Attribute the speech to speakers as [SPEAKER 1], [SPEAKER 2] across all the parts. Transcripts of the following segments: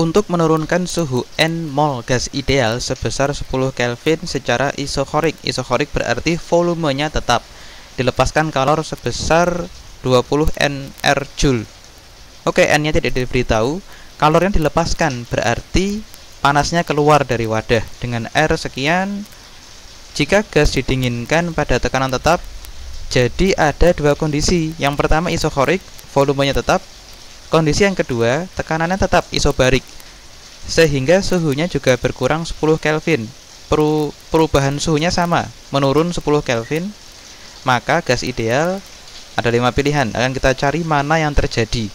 [SPEAKER 1] Untuk menurunkan suhu N mol gas ideal sebesar 10 Kelvin secara isokorik. Isokorik berarti volumenya tetap. Dilepaskan kalor sebesar 20 Nr Joule. Oke, N-nya tidak diberitahu. Kalor yang dilepaskan berarti panasnya keluar dari wadah dengan R sekian. Jika gas didinginkan pada tekanan tetap, jadi ada dua kondisi. Yang pertama isokorik, volumenya tetap. Kondisi yang kedua, tekanannya tetap isobarik, sehingga suhunya juga berkurang 10 Kelvin. Perubahan suhunya sama, menurun 10 Kelvin. Maka gas ideal ada 5 pilihan. Akan kita cari mana yang terjadi.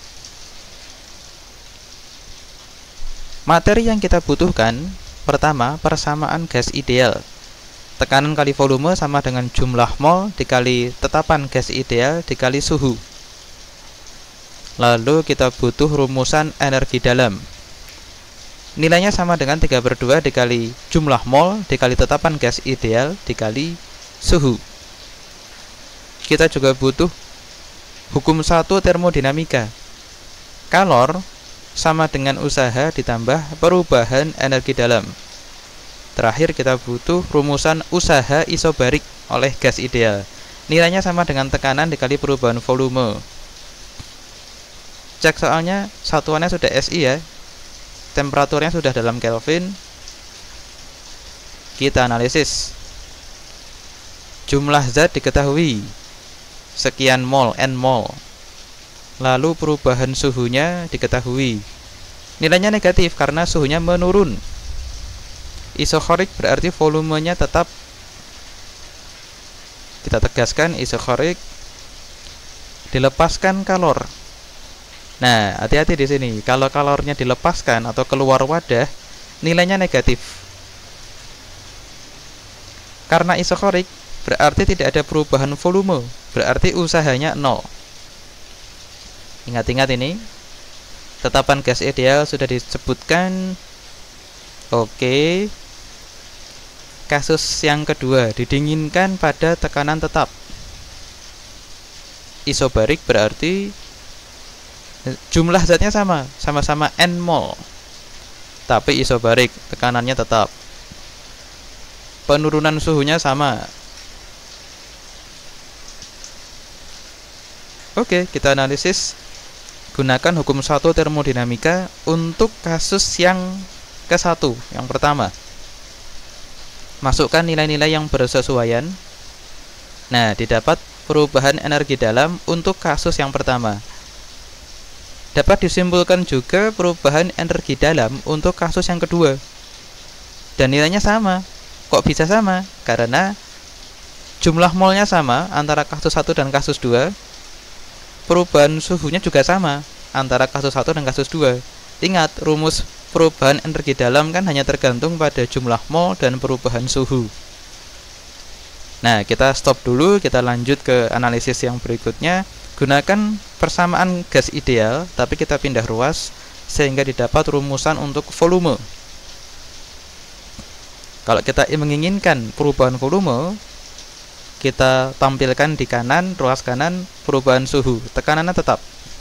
[SPEAKER 1] Materi yang kita butuhkan, pertama, persamaan gas ideal. Tekanan kali volume sama dengan jumlah mol dikali tetapan gas ideal dikali suhu. Lalu kita butuh rumusan energi dalam. Nilainya sama dengan 3/2 dikali jumlah mol dikali tetapan gas ideal dikali suhu. Kita juga butuh hukum 1 termodinamika. Kalor sama dengan usaha ditambah perubahan energi dalam. Terakhir kita butuh rumusan usaha isobarik oleh gas ideal. Nilainya sama dengan tekanan dikali perubahan volume. Cek soalnya satuannya sudah SI ya. Temperaturnya sudah dalam Kelvin. Kita analisis. Jumlah zat diketahui sekian mol, N mol. Lalu perubahan suhunya diketahui. Nilainya negatif karena suhunya menurun. Isokorik berarti volumenya tetap. Kita tegaskan isokorik, dilepaskan kalor. Nah, hati-hati di sini. Kalau kalornya dilepaskan atau keluar wadah, nilainya negatif. Karena isokorik, berarti tidak ada perubahan volume, berarti usahanya 0. Ingat-ingat ini. Tetapan gas ideal sudah disebutkan. Oke. Kasus yang kedua, didinginkan pada tekanan tetap. Isobarik berarti jumlah zatnya sama-sama N mol, tapi isobarik, tekanannya tetap. Penurunan suhunya sama. Oke, kita analisis. Gunakan hukum 1 termodinamika untuk kasus yang ke-1, yang pertama. Masukkan nilai-nilai yang bersesuaian. Nah, didapat perubahan energi dalam untuk kasus yang pertama. Dapat disimpulkan juga perubahan energi dalam untuk kasus yang kedua. Dan nilainya sama. Kok bisa sama? Karena jumlah molnya sama antara kasus 1 dan kasus 2. Perubahan suhunya juga sama antara kasus 1 dan kasus 2. Ingat, rumus perubahan energi dalam kan hanya tergantung pada jumlah mol dan perubahan suhu. Nah, kita stop dulu, kita lanjut ke analisis yang berikutnya. Gunakan persamaan gas ideal, tapi kita pindah ruas sehingga didapat rumusan untuk volume. Kalau kita menginginkan perubahan volume, kita tampilkan di kanan, ruas kanan, perubahan suhu, tekanannya tetap.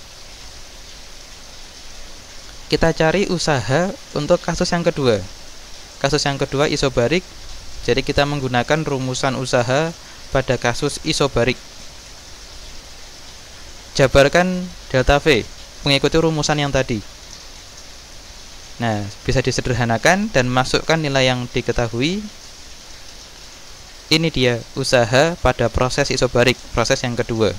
[SPEAKER 1] Kita cari usaha untuk kasus yang kedua. Kasus yang kedua isobarik, jadi kita menggunakan rumusan usaha pada kasus isobarik. Jabarkan delta V mengikuti rumusan yang tadi. Nah, bisa disederhanakan dan masukkan nilai yang diketahui. Ini dia usaha pada proses isobarik, proses yang kedua.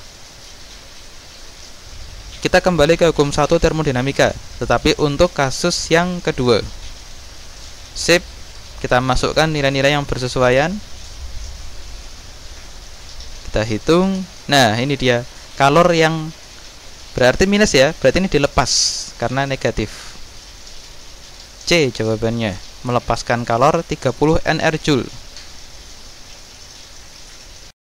[SPEAKER 1] Kita kembali ke hukum 1 termodinamika, tetapi untuk kasus yang kedua. Sip, kita masukkan nilai-nilai yang bersesuaian. Kita hitung. Nah, ini dia. Kalor yang berarti minus ya, berarti ini dilepas karena negatif. C jawabannya, melepaskan kalor 30 Nr Joule.